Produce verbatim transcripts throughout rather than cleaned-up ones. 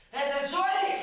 Это Жорик?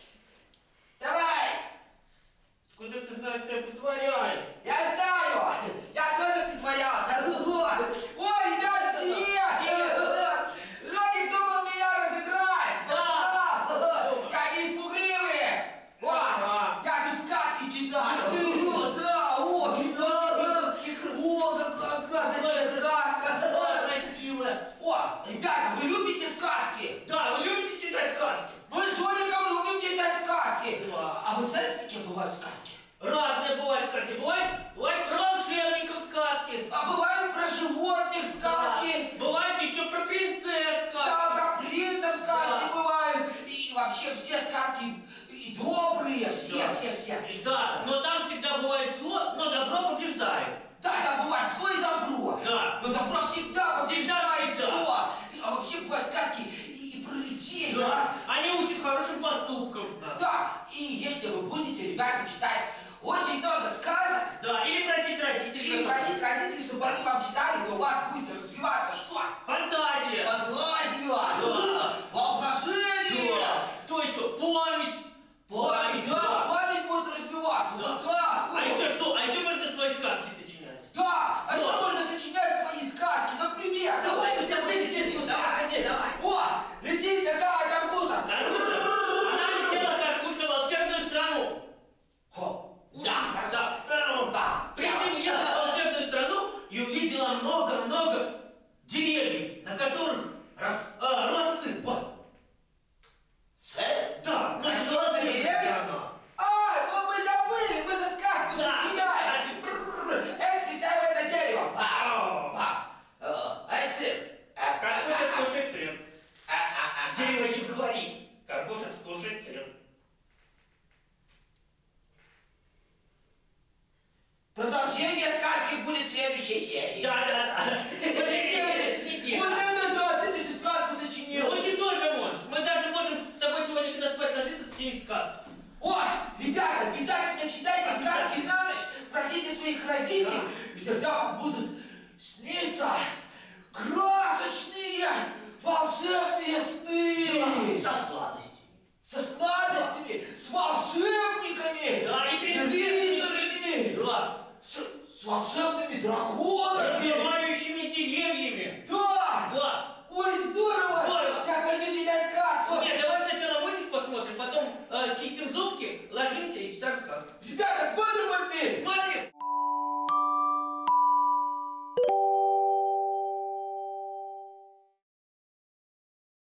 Давай! Куда ты знаешь, ты притворяешь? Я знаю! Я тоже притворялся! Ой, ребята, привет! Жорик думал меня разыграть! Да! Я не испугливые! О, я тут сказки читаю! Да, о, читаю! О, какая красочная сказка! Красивая! О, ребята, вы любите сказки? Да, вы любите читать сказки? Мы с Жориком любим читать сказки! Да. А вы знаете, какие бывают сказки? Разные бывают сказки. Бывает, бывает про волшебников сказки. А бывают про животных сказки! Да. Бывает еще про принцесс сказки. Да, про принцев сказки Да. бывают! И вообще все сказки и добрые, все, Да. все, все! Да, но там всегда бывает зло, но добро побеждает. Да, там бывает зло и добро! Да. Но добро всегда побеждает Всегда, зло! И- А вообще бывают сказки и, и про людей! Да, они учат хорошим поступкам. Да. Да, и если вы будете, ребята, читать очень много сказок, Да, или просить родителей. или просить родителей, чтобы они вам читали, то у вас будет развиваться что? Фантазия. Фантазия! Да. Воображение! Да. Кто еще? Память. Память, да, память будет развиваться, Да. вот так! А еще что? А еще можно свои сказки сочинять. Да, а Да. еще можно сочинять свои сказки, например! Давай, ну, давай, этими давай, сказками! давай. О, летит такая карпуса! Каркуша. Она летела, Каркуша, в волшебную страну. О, Да, да, да. да. Приземлилась в волшебную страну и увидела много-много деревьев, на которых рос, а, рос сын. Вот. Сын? Да, А что за деревья? Да. А, ну мы забыли, мы за сказку Да. сочиняем! Эй, представь это дерево! Ба, ба. Э, А это сын? А, Каркуша а, а, скушает сын. а, а, а. Дерево еще говорит. Каркуша скушает сын. Продолжение сказки будет в следующей серии. Да, да, да. Вот это да, ты эту сказку сочинил. Ну, ты тоже можешь. Мы даже можем с тобой сегодня, когда спать ложиться, сочинить сказку. Ой, ребята, обязательно читайте сказки на ночь, просите своих родителей, и тогда вам будут сниться красочные волшебные сны. Со сладостями. Со сладостями, с волшебниками, Да, и с рицарями. рыцарями, Да. с, с волшебными драконами. Разговаривающими деревьями. Да! Да. Ой, здорово! Здорово. Сейчас пойду читать сказку. Нет, давай сначала мультик посмотрим, потом э, чистим зубки, ложимся и читаем сказку. Ребята,